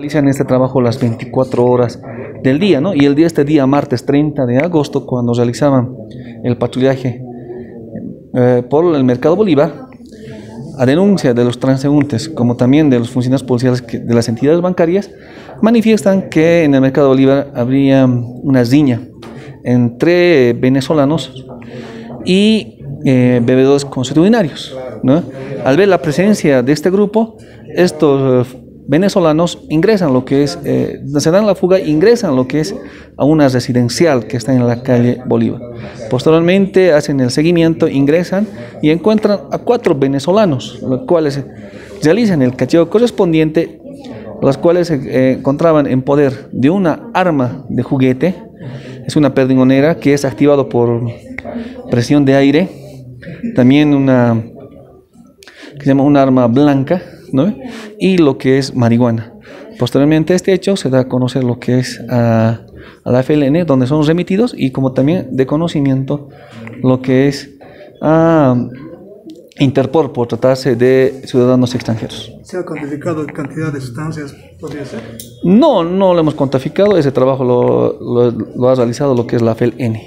Realizan este trabajo las 24 horas del día, ¿no? Y este día, martes 30 de agosto, cuando realizaban el patrullaje por el Mercado Bolívar, a denuncia de los transeúntes, como también de los funcionarios policiales de las entidades bancarias, manifiestan que en el Mercado Bolívar habría una riña entre venezolanos y bebedores consuetudinarios, ¿no? Al ver la presencia de este grupo, estos venezolanos ingresan lo que es, se dan la fuga, ingresan lo que es a una residencial que está en la calle Bolívar. Posteriormente hacen el seguimiento, ingresan y encuentran a 4 venezolanos, los cuales realizan el cateo correspondiente, los cuales se encontraban en poder de una arma de juguete. Es una perdigonera que es activado por presión de aire, también una que se llama una arma blanca, ¿no? Y lo que es marihuana. Posteriormente a este hecho se da a conocer lo que es a la FLN, donde son remitidos, y como también de conocimiento lo que es a Interpol por tratarse de ciudadanos extranjeros. ¿Se ha cuantificado cantidad de sustancias? ¿Podría ser? No lo hemos cuantificado. Ese trabajo lo ha realizado lo que es la FLN.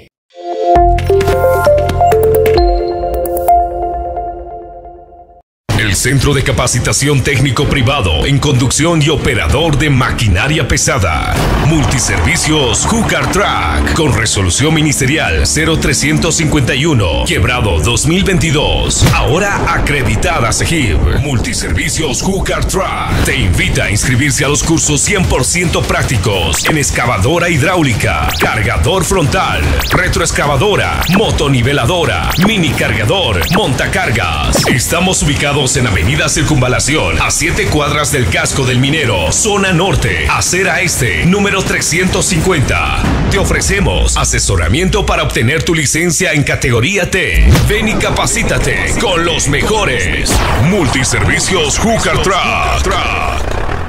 El Centro de Capacitación Técnico Privado en Conducción y Operador de Maquinaria Pesada. Multiservicios Júcar Track con resolución ministerial 0351, quebrado 2022. Ahora acreditada SEGIB. Multiservicios Júcar Track te invita a inscribirse a los cursos 100% prácticos en excavadora hidráulica, cargador frontal, retroexcavadora, motoniveladora, mini cargador, montacargas. Estamos ubicados en Avenida Circunvalación, a 7 cuadras del Casco del Minero, zona norte, acera este, número 350. Te ofrecemos asesoramiento para obtener tu licencia en categoría T. Ven y capacítate con los mejores. Multiservicios Júcar Track.